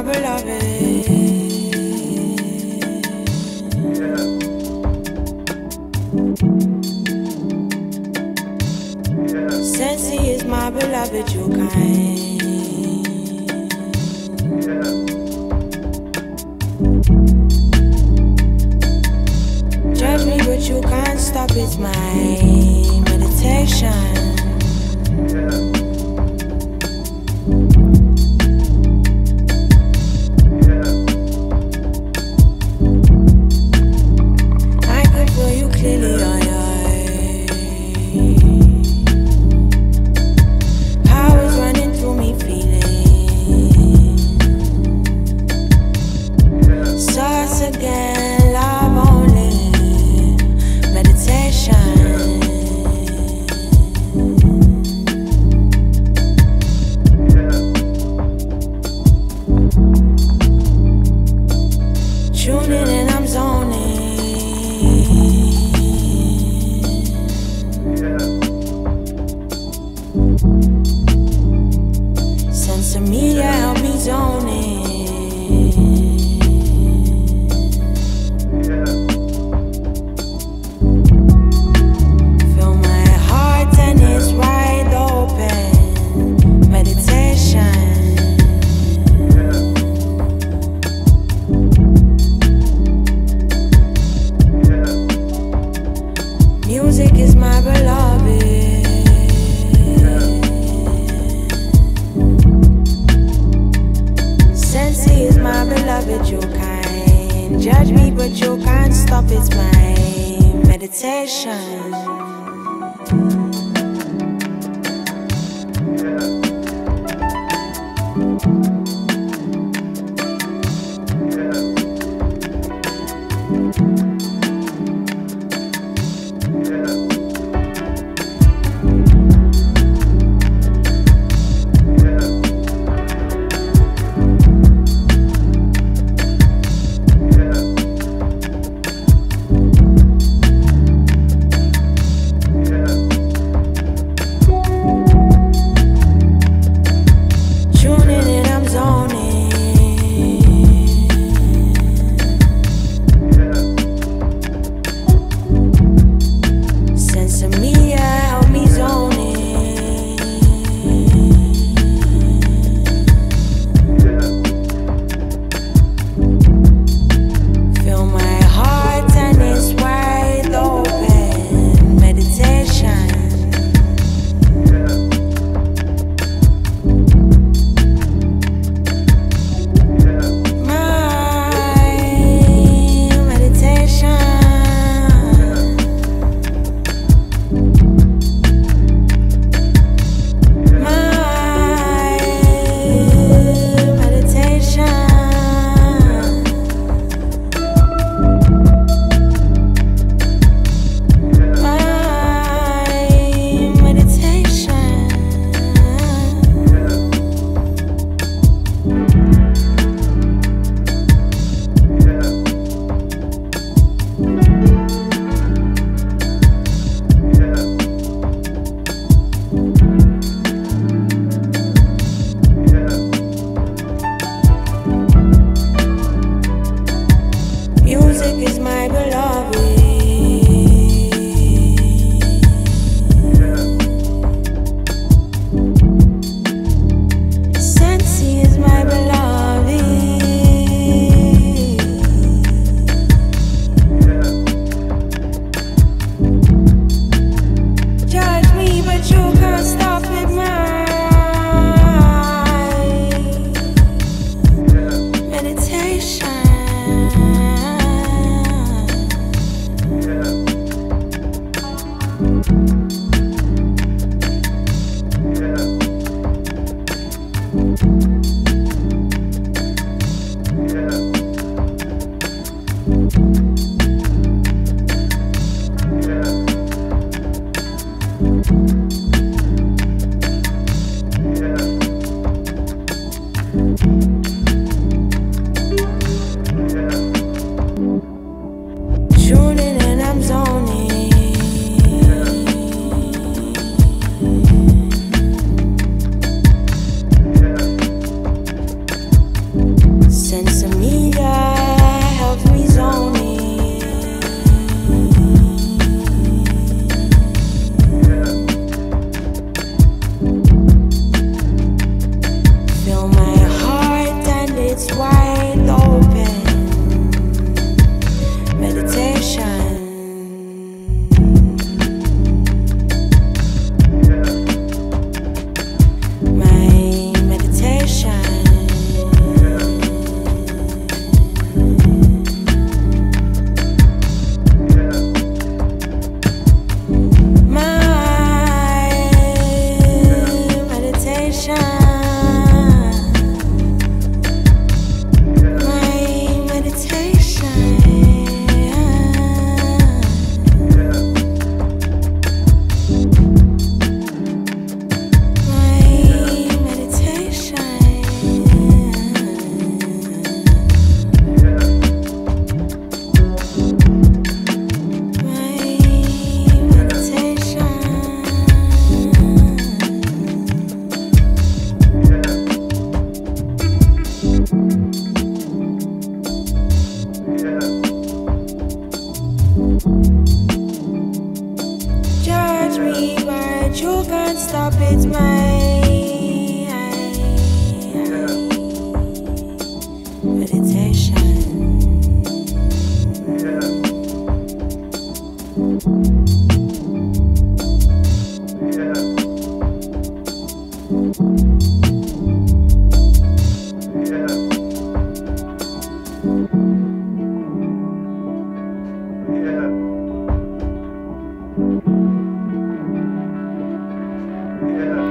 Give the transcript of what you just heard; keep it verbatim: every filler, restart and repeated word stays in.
beloved. Since he is my beloved, you kind. Judge me, but you can't stop. It's my meditation. I can feel you clearly on your powers running through me, feeling source again, love only, meditation. Tuning and I'm zoning. Sense of media help me zoning. Feel my heart and it's wide open. Meditation. Music is my beloved. Since he is my beloved, you kind. Judge me, but you can't stop. It's my meditation. sense of media helps me zone in. Feel my heart and it's wide open. Meditation. Judge me, but you can't stop it, my meditation. Yeah.